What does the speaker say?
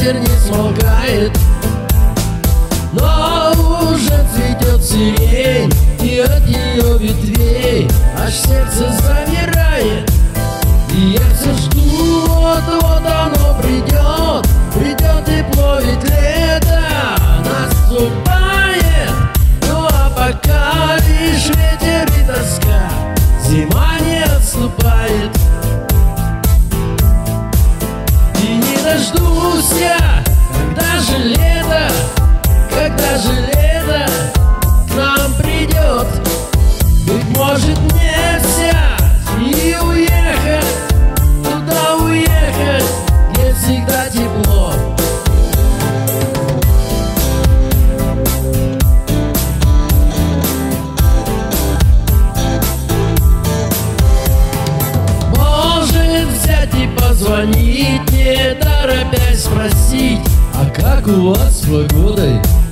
ветер не смолкает, но уже цветет сирень, и от ее ветвей аж сердце замирает. И я все жду, вот-вот оно придет, придет тепло, ведь лето наступает. Ну а пока лишь ветер и тоска, зима не отступает. И не дождусь я, когда же лето к нам придет. Быть может мне взять и уехать, туда уехать, где всегда тепло. Может взять и позвонить, не торопясь спросить: а как у вас с погодой?